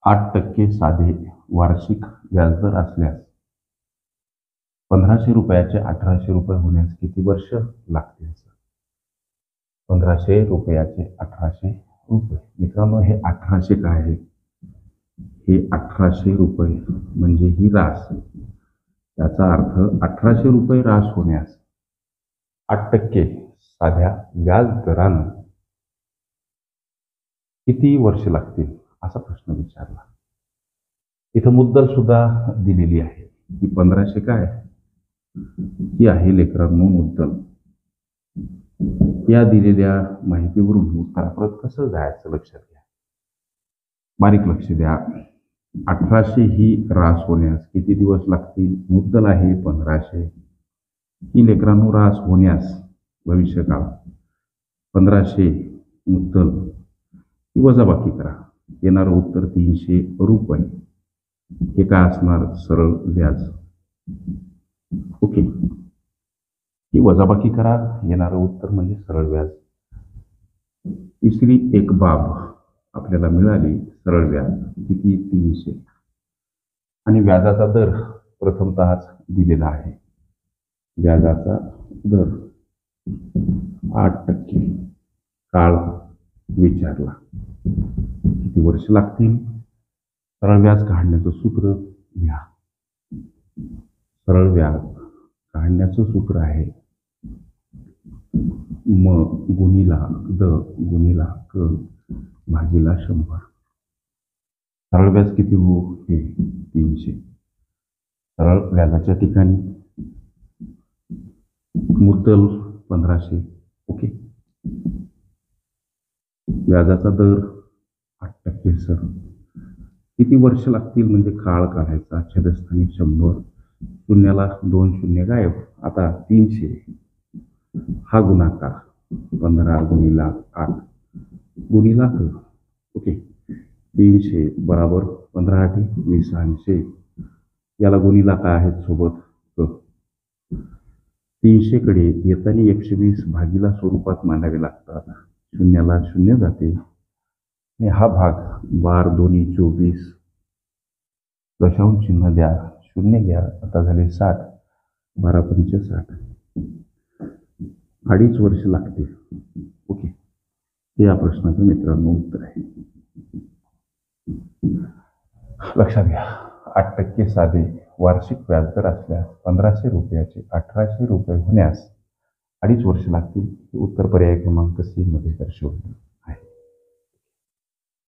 8% साधे वार्षिक व्याजदर असल्यास 1500 रुपयाचे 1800 रुपये होण्यास किती वर्ष लागतील? 1500 रुपयाचे 1800 रुपये. मित्रांनो, हे 1800 काय आहे? हे 1800 रुपये म्हणजे ही रास. याचा अर्थ 1800 रुपये रास होण्यास 8% साध्या व्याज दरानं किती वर्ष लागतील असा प्रश्न विचारला. इथं मुद्दल सुद्धा दिलेली आहे की 1500 काय ही आहे लेकरांनो मुद्दल. या दिलेल्या माहितीवरून उत्तराप्रत कसं जायचं लक्षात घ्या. बारीक लक्ष द्या. 1800 ही रास होण्यास किती दिवस लागतील? मुद्दल आहे 1500. ही लेकरांनो रास होण्यास भविष्यकाळ 1500 मुद्दल ही वजाबाकी करा. येणारं उत्तर 300 रुपये. हे काय असणार? सरळ व्याज. ओके, ही वजाबाकी करा. येणारं उत्तर म्हणजे सरळ व्याज. तिसरी एक बाब आपल्याला मिळाली, सरळ व्याज किती? 300. आणि व्याजाचा दर प्रथमतःच दिलेला आहे. व्याजाचा दर 8%. काळ विचारला, किती वर्ष लागतील? सरळ व्याज काढण्याचं सूत्र लिहा. सरळ व्याज काढण्याचं सूत्र आहे म गुणिला द गुणिला क भागीला 100. सरळ व्याज किती हो? हे 300. सरळ व्याजाच्या ठिकाणी मुद्दल 1500. ओके, व्याजाचा दर 8% सर. किती वर्ष लागतील म्हणजे काळ काढायचा. छेदस्थानी 100. शून्याला 2 शून्य गायब. आता 300 हा गुणाकार 15 गुणिला 8 गुणिला क. ओके, 300 बराबर 15 8 20 80. याला गुणिला काय आहेत सोबत? क. 300 कडे येताना 120 भागीला स्वरूपात मांडावे लागतात. शून्याला शून्य जाते आणि हा भाग 12 दोन्ही 24. दशांश चिन्ह द्या, शून्य घ्या. आता झाले 60. 12 पंच 60. 2.5 वर्ष लागतील. ओके, हे या प्रश्नाचं मित्रांनो उत्तर आहे. लक्षात घ्या, 8% साधे वार्षिक व्याजदर असल्यास 1500 रुपयाचे 1800 रुपये होण्यास 2.5 वर्ष लागतील. उत्तर पर्याय क्रमांक C मध्ये दर्शवले.